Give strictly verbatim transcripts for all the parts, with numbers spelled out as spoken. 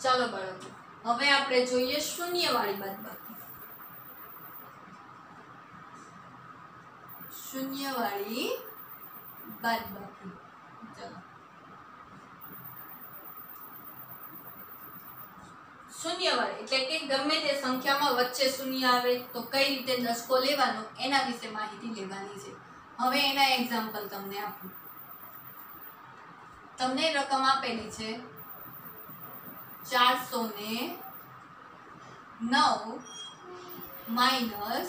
ચાલો બાળકો, હવે આપણે જોઈએ શૂન્યવાળી બાદબાકી. શૂન્યવાળી બાદબાકી. ચાલો, શૂન્યવાળી એટલે કે ગમે તે સંખ્યામાં વચ્ચે શૂન્ય આવે તો કઈ રીતે દસકો લેવાનો એના વિશે માહિતી લેવાની છે. હવે એના એક્ઝામ્પલ તમને આપું. તમને રકમ આપેલી છે ચારસો ને નવ માઇનસ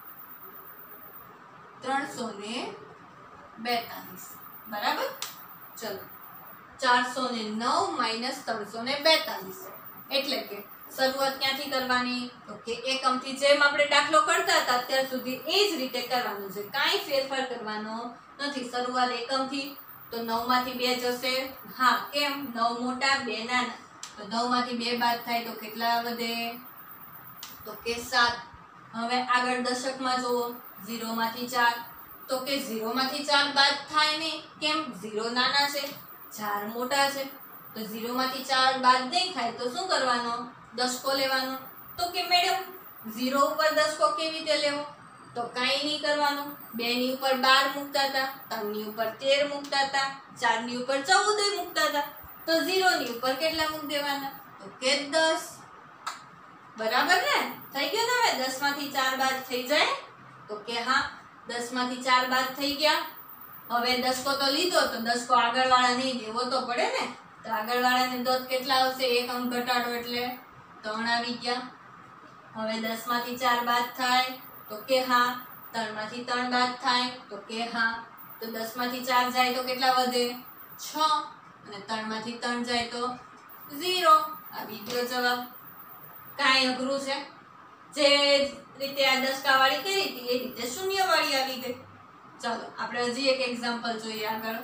ત્રણસો ને બેતાલીસ. બરાબર. ચલો, ચારસો ને નવ માઇનસ ત્રણસો ને બેતાલીસ એટલે કે શરૂઆત ક્યાંથી કરવાની? તો કે એકમથી. જેમ આપણે દાખલો કરતા હતા અત્યાર સુધી એ જ રીતે કરવાનું છે, કાંઈ ફેરફાર કરવાનો નથી. શરૂઆત એકમથી, તો નવ માંથી બે જશે. હા, કેમ? નવ મોટા, બે નાના. તો નવ માંથી બે બાદ થાય તો કેટલા વધે? તો કે સાત. હવે આગળ દશકમાં જુઓ, ઝીરો માંથી ચાર, તો કે ઝીરો માંથી ચાર બાદ થાય નહીં. કેમ? ઝીરો નાના છે, ચાર મોટા છે. તો ઝીરો માંથી ચાર બાદ નહીં થાય તો શું કરવાનો? દસકો લેવાનો. તો કે મેડમ ઝીરો ઉપર દસકો કેવી રીતે લેવો? તો કાંઈ નહીં કરવાનું. બે ની ઉપર બાર મૂકતા હતા, ત્રણ ની ઉપર તેર મૂકતા હતા, ચાર ની ઉપર ચૌદ મૂકતા હતા. તો ઝીરો ની ઉપર કેટલા મૂક દેવાના? તો કે દસ. બરાબર ને? થઈ ગયું ને? હવે દસ માંથી ચાર બાદ થઈ જાય? તો કે હા, દસ માંથી ચાર બાદ થઈ ગયા. હવે દસકો તો લીધો, તો દસકો આગળવાળા નહીં દેવો તો પડે ને. તો આગળવાળાને દસ કેટલા આવશે? એક અંક ઘટાડો એટલે ત્રણ આવી ગયા. હવે દસ માંથી ચાર બાદ થાય તો કે હા, ત્રણ માંથી ત્રણ બાદ થાય તો કે હા. તો દસ માંથી ચાર જાય તો કેટલા વધે? છ. અને ત્રણ માંથી ત્રણ જાય તો ઝીરો. આવી ગયો જવાબ. કાંઈ અઘરું છે? જે રીતે આ દસકાવાળી કરી હતી એ રીતે શૂન્યવાળી આવી ગઈ. ચાલો આપણે હજી એક એક્ઝામ્પલ જોઈએ આગળ.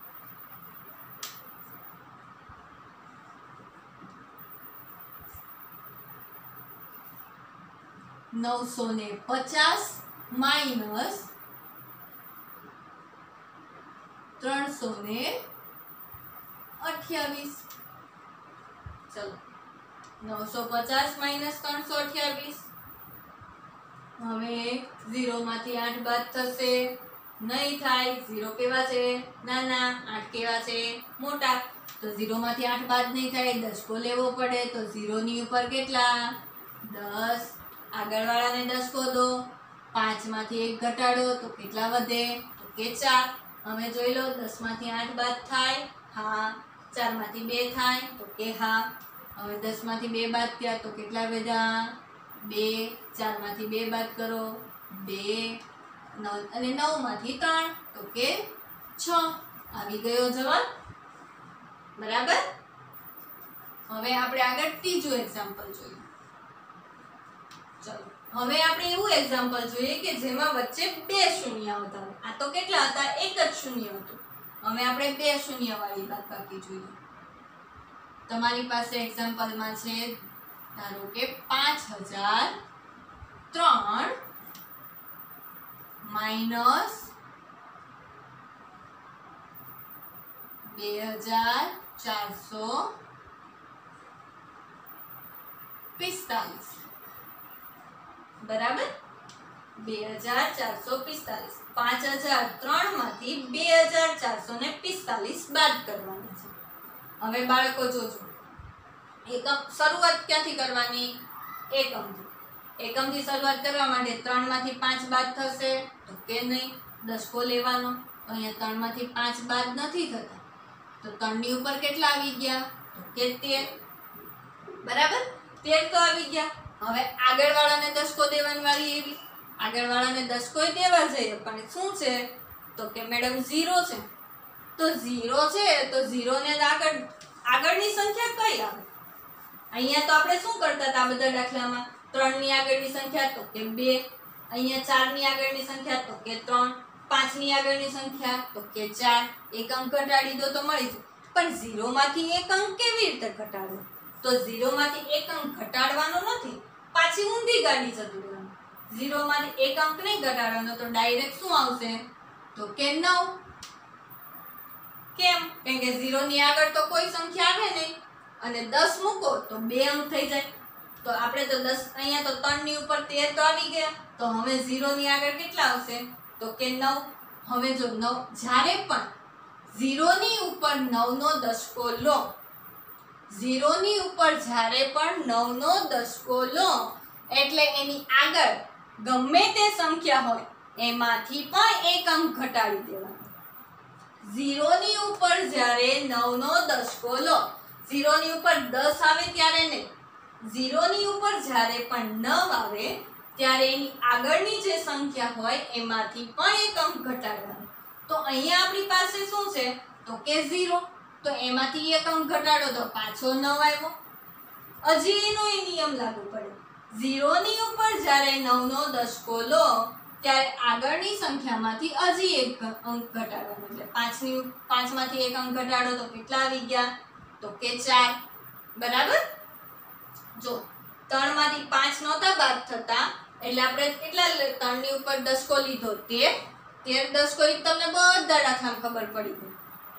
નવસો ને પચાસ માઇનસ ત્રણસો ને અઠ્યાવીસ. ચલો, નવસો પચાસ માઇનસ ત્રણસો અઠ્યાવીસ. હવે ઝીરો માંથી આઠ બાદ થશે? નહીં થાય. ઝીરો કેવા છે? નાના. આઠ કેવા છે? મોટા. તો ઝીરો માંથી આઠ બાદ નહીં થાય, દસકો લેવો પડે. તો ઝીરો ની ઉપર કેટલા? દસ. આગળવાળાને દસકો દો. પાંચ માંથી એક ઘટાડો તો કેટલા વધે? તો કે ચાર. હવે જોઈ લો, દસ માંથી આઠ બાદ થાય? હા. ચાર માંથી બે થાય તો કે હા. હવે દસ માંથી બે બાદ થયા તો કેટલા વધ્યા? બે. ચાર માંથી બે બાદ કરો, બે. નવ અને નવ માંથી ત્રણ તો કે છ. આવી ગયો જવાબ. બરાબર. હવે આપણે આગળ ત્રીજું એક્ઝામ્પલ જોઈએ. ચલો, હવે આપણે એવું એક્ઝામ્પલ જોઈએ કે જેમાં વચ્ચે બે શૂન્ય આવતા હોય. આ તો કેટલા હતા? એક જ શૂન્ય હતું. હવે આપણે બે શૂન્ય વાળી બાદબાકી જોઈએ. તમારી પાસે એક્ઝામ્પલમાં છે, ધારો કે પાંચ હજાર ત્રણ માઇનસ બે હજાર ચારસો પિસ્તાલીસ. બરાબર. બે હજાર ચારસો પિસ્તાલીસ. પાંચ હજાર ત્રણ માંથી બે હજાર ચારસો ને પિસ્તાલીસ બાદ કરવાના છે. હવે બાળકો જોજો, એકમ શરૂઆત ક્યાંથી કરવાની? એકમથી. એકમથી શરૂઆત કરવા માટે ત્રણ માંથી પાંચ બાદ થશે તો કે નહીં, દસકો લેવાનો. અહીંયા ત્રણ માંથી પાંચ બાદ નથી થતા, તો ત્રણ ની ઉપર કેટલા આવી ગયા? તો કે તેર. બરાબર. તેર તો આવી ગયા. હવે આગળવાળાને દસકો દેવાની વાળી એવી. આગળવાળાને દસકો દેવા જઈએ પણ શું છે? તો કે મેડમ ઝીરો છે. તો ઝીરો છે તો ઝીરો ને આગળ આગળની સંખ્યા કઈ આવે? અહીંયા તો આપણે શું કરતા હતા બધા દાખલામાં? ત્રણ ની આગળની સંખ્યા તો કે બે. અહીંયા ચાર ની આગળની સંખ્યા તો કે ત્રણ. પાંચ ની આગળની સંખ્યા તો કે ચાર. એક અંક ઘટાડી દો તો મળી જાય. પણ ઝીરો માંથી એક અંક કેવી રીતે ઘટાડવો? તો ઝીરો માંથી એક અંક ઘટાડવાનો નથી, પાછી ઊંધી ગાડી જતું રહેવાનું. ઝીરો માંથી એક અંક નહીં ઘટાડવાનો તો ડાયરેક્ટ શું આવશે? તો કે નવ. કેમ? કેમ કે ઝીરો ની આગળ તો કોઈ સંખ્યા આવે નહીં. અને દસ મૂકો તો બે અંક થઈ જાય. તો આપણે તો દસ અહીંયા તો ત્રણ ની ઉપર તેર તો આવી ગયા, તો હવે ઝીરો ની આગળ કેટલા આવશે? તો કે નવ. હવે જો નવ જ્યારે પણ ઝીરો ની ઉપર નવ નો દશકો લો, ઝીરો ની ઉપર જ્યારે પણ નવ નો દશકો લો એટલે એની આગળ ગમે તે સંખ્યા હોય એમાંથી પણ એક અંક ઘટાડી દેવાનો. ઝીરો ની ઉપર જ્યારે નવ નો દશકો લો, ઝીરો ની ઉપર દસ આવે ત્યારે નહીં, ઝીરો ની ઉપર જ્યારે પણ નવ આવે ત્યારે એની આગળની જે સંખ્યા હોય એમાંથી પણ એક અંક ઘટાડવાનો. તો અહીંયા આપણી પાસે શું છે? તો કે ઝીરો. તો એમાંથી એક અંક ઘટાડો તો પાછો નવ આવ્યો. હજી એનો એ નિયમ લાગુ પડે. ઝીરો ની ઉપર જ્યારે નવ નો દશકો લો ત્યારે આગળની સંખ્યામાંથી હજી એક અંક ઘટાડવાનો. એટલે પાંચ ની પાંચ માંથી એક અંક ઘટાડો તો કેટલા આવી ગયા? તો કે ચાર. બરાબર. જો ત્રણ માંથી પાંચ નહોતા બાદ થતા એટલે આપણે કેટલા ત્રણ ની ઉપર દશકો લીધો? તેર. તેર દશકો એ તમને બધા દાખલામાં ખબર પડી ગઈ.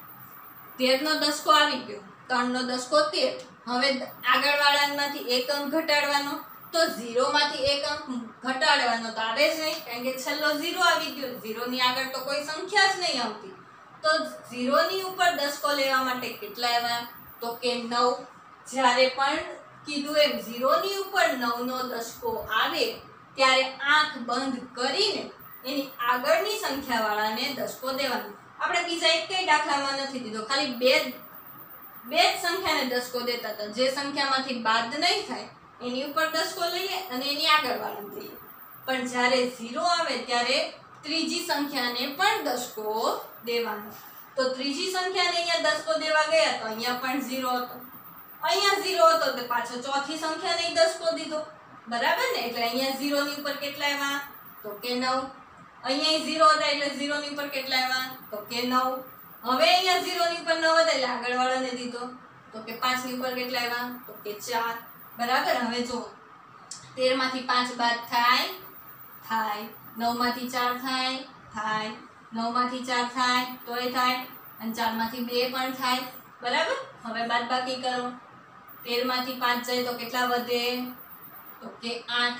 તેર નો દશકો આવી ગયો, ત્રણ નો દશકો તેર. હવે આગળ વાળામાંથી એક અંક ઘટાડવાનો, તો ઝીરો માંથી એક અંક ઘટાડવાનો તો આવે જ નહીં, કારણ કે છેલ્લો ઝીરો આવી ગયો. ઝીરો ની આગળ તો કોઈ સંખ્યા જ નહીં આવતી. તો ઝીરો ની ઉપર દશકો લેવા માટે કેટલા આવ્યા? તો કે નવ. જ્યારે પણ કીધું એમ ઝીરો ની ઉપર નવ નો દશકો આવે ત્યારે આંખ બંધ કરીને એની આગળની સંખ્યા વાળાને દશકો દેવાનો. આપણે બીજા એક કઈ દાખલામાં નથી દીધો, ખાલી બે બે જ સંખ્યાને દશકો દેતા હતા. જે સંખ્યામાંથી બાદ નહીં થાય એની ઉપર દશકો લઈએ અને એની આગળ વાળાને દઈએ. પણ જ્યારે ઝીરો આવે ત્યારે ત્રીજી સંખ્યાને પણ દશકો દેવાનો. તો ત્રીજી સંખ્યાને અહીંયા દશકો દેવા ગયા તો અહીંયા પણ ઝીરો હતો, અહીંયા ઝીરો હતો તો પાછો ચોથી સંખ્યાને દશકો દીધો. બરાબર ને? એટલે અહીંયા ઝીરો ની ઉપર કેટલા આવ્યા? તો કે નવ. અહીંયા ઝીરો હતા એટલે ઝીરો ની ઉપર કેટલા આવ્યા? તો કે નવ. હવે અહીંયા ઝીરો ની ઉપર નવ હતા એટલે આગળ વાળાને દીધો તો કે પાંચ ની ઉપર કેટલા આવ્યા? તો કે ચાર. બરાબર. હવે જો તેર માંથી પાંચ બાદ થાય થાય, નવ માંથી ચાર થાય થાય, નવ માંથી ચાર થાય તોય થાય, અને ચાર માંથી બે પણ થાય. બરાબર. હવે બાદ બાકી કરો. તેર માંથી પાંચ જાય તો કેટલા વધે? તો કે આઠ.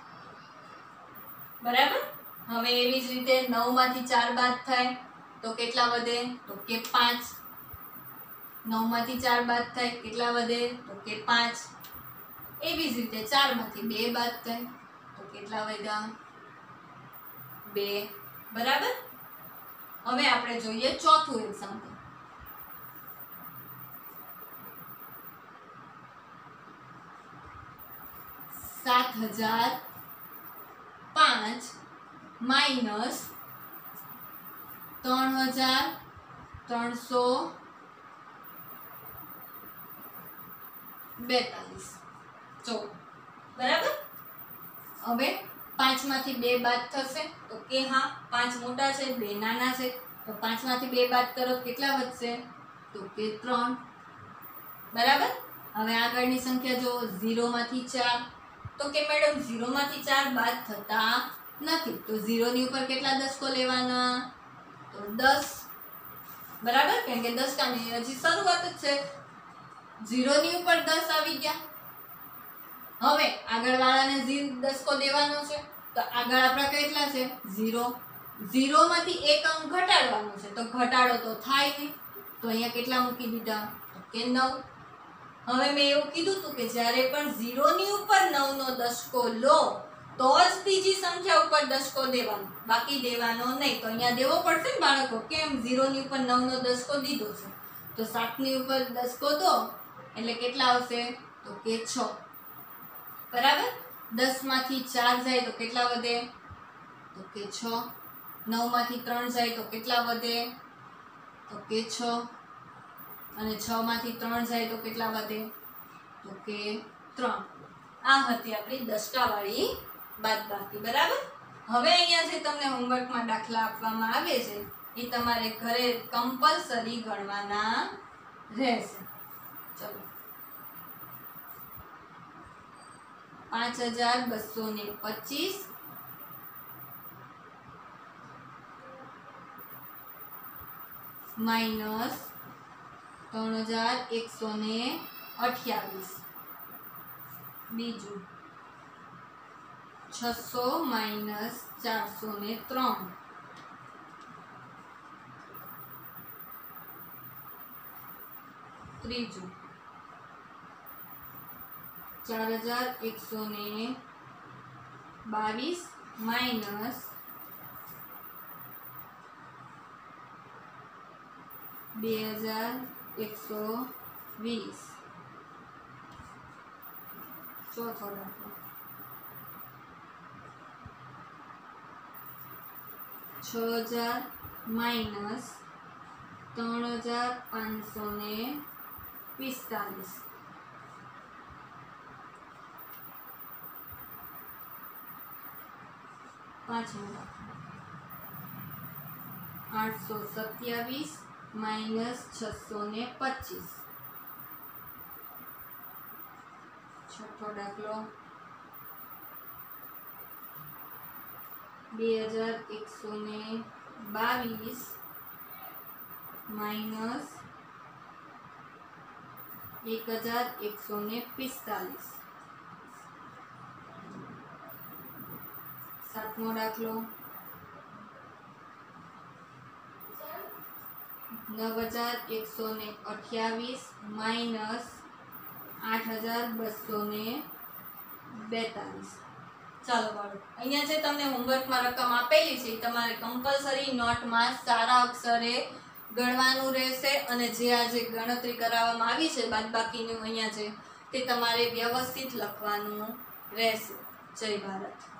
બરાબર. હવે એવી જ રીતે નવ માંથી ચાર બાદ થાય તો કેટલા વધે? તો કે પાંચ. નવ માંથી ચાર બાદ થાય કેટલા વધે? તો કે પાંચ. એવી જ રીતે ચાર માંથી બે બાદ થાય તો કેટલા વધ્યા? બે. બરાબર. હવે આપણે જોઈએ ચોથું એક્ઝામ્પલ. સાત હજાર પાંચ માઇનસ ત્રણ હજાર ત્રણસો બેતાલીસ. જો બરાબર. હવે પાંચ માંથી બે બાદ થશે તો કે હા પાંચ મોટા છે બે નાના છે, તો પાંચ માંથી બે બાદ કરો કેટલા વધશે? તો કે ત્રણ. બરાબર. હવે આગળની સંખ્યા જો ઝીરો માંથી ચાર, તો કે મેડમ ઝીરો માંથી ચાર બાદ થતા નથી, તો ઝીરો ની ઉપર કેટલા દશકો લેવાના? તો દસ. બરાબર. કેમ કે દશકાની હજી શરૂઆત જ છે. ઝીરો ની ઉપર દસ આવી ગયા. હવે આગળ વાળાને દશકો દેવાનો છે તો આગળ આપણા કેટલા છે? ઝીરો. ઝીરો માંથી એક અંક ઘટાડવાનો છે તો ઘટાડો તો થાય નહીં, તો અહીંયા કેટલા મૂકી દીધા? તો કે નવ. હવે મેં એવું કીધું હતું કે જ્યારે પણ ઝીરો ની ઉપર નવ નો દશકો લો તો જ ત્રીજી સંખ્યા ઉપર દશકો દેવાનો, બાકી દેવાનો નહીં. તો અહીંયા દેવો પડશે ને બાળકો. કેમ? ઝીરો ની ઉપર નવ નો દશકો દીધો છે તો સાત ની ઉપર દશકો દો એટલે કેટલા આવશે? તો કે છ. બરાબર. દસ માંથી ચાર જાય તો કેટલા વધે? તો કે છ. નવ માંથી ત્રણ જાય તો કેટલા વધે? તો કે છ. અને છ માંથી ત્રણ જાય તો કેટલા વધે? તો કે ત્રણ. આ હતી આપણી દશકાવાળી બાદબાકી. બરાબર. હવે અહીંયા જે તમને હોમવર્કમાં દાખલા આપવામાં આવે છે એ તમારે ઘરે કમ્પલસરી ગણવાના રહેશે. ચલો. પાંચ હજાર બસો ને પચીસ માઇનસ ત્રણ હજાર એકસો ને अठावीस। बीजू छसो माइनस चार सौ ने त्रण। त्रीजू चार हजार एक सौ ने बावीस माइनस बे हजार एक सौ वीस। चौथो दाखलो छ हजार माइनस त्रण हजार पांच सौ ने पिस्तालीस। पांचमो दाखलो आठ सौ सत्यावीस माइनस छसो ने पच्चीस। छठो दाखलो बे हजार एक सौ ने बावीस माइनस एक हजार एक सौ ने पिस्तालीस। सातमो दाखलो नव हजार एक सौ ने अठावीस माइनस आठ हजार बसो ने बेतालीस। चलो बाळो अहींया जे तमने होमवर्क में रकम आपेली छे तमारे कंपलसरी नोट में सारा अक्षरे गणवानुं रहेशे अने जे आज गणतरी कराववामां आवी छे बादबाकीनुं अहींया जे ते तमारे व्यवस्थित लखवानुं रहेशे। जय भारत।